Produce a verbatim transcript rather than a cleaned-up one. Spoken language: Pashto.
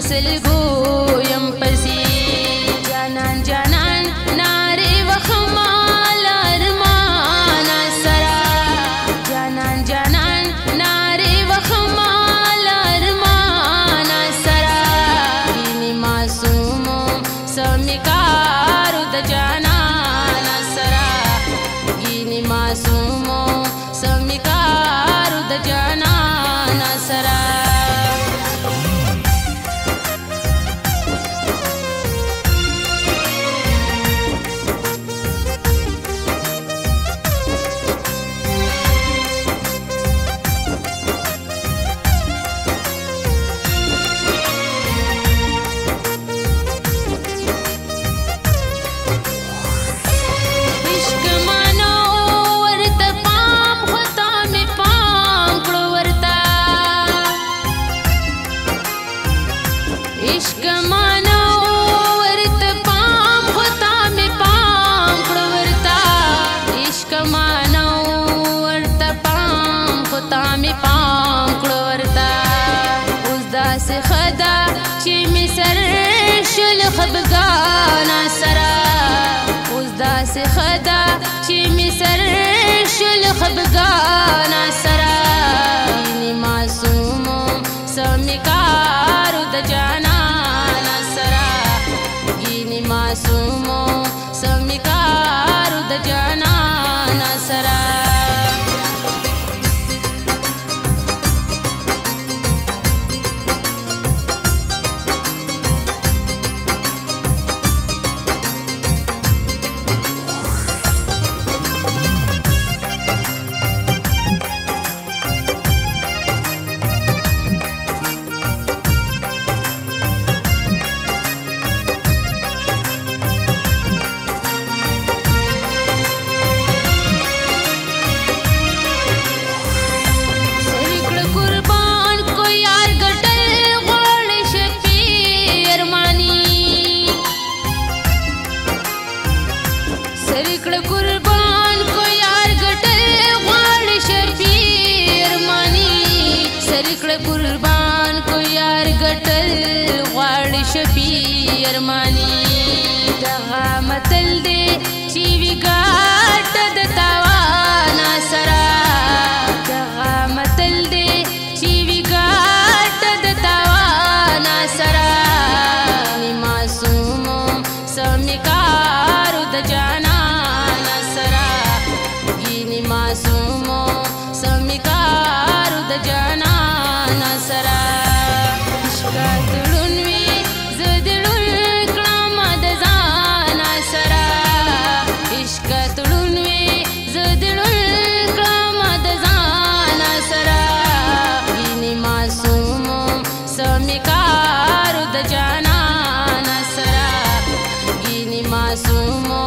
پسلګو يم پسې جانان جانان نارې وخمال ارمان سرا جانان جانان نارې وخمال ارمان سرا ګینې معصومو سمکارو د جانان سرا ګینې معصومو سمکارو د جانان سرا عشق مانو ورته پام خطا می پام کړو ورته عشق مانو ورته پام خطا می پام کړو ورته اوس داسې خدا چې می سر شل خفګان سره اوس داسې خدا چې می سر شل خفګان سره ګینې معصومو سمکارو د جانا معصومو سمکارو د جانان سرا سرکړه قربان کو یار ګټل غواړي شفیع ارمانی سرکړه قربان کو یار ګټل غواړي شفیع ارمانی دغه متل دی چې وی ګټ د تاوان سره دغه متل دی چې وی ګټ د تاوان سره نی معصومو سمکارو د جانا معصومو سمکارو د جانان سرا عشق تړون وی زدړون کلام د ځان سرا عشق تړون وی زدړون کلام د ځان سرا ګینې معصومو سمکارو د جانان سرا ګینې معصومو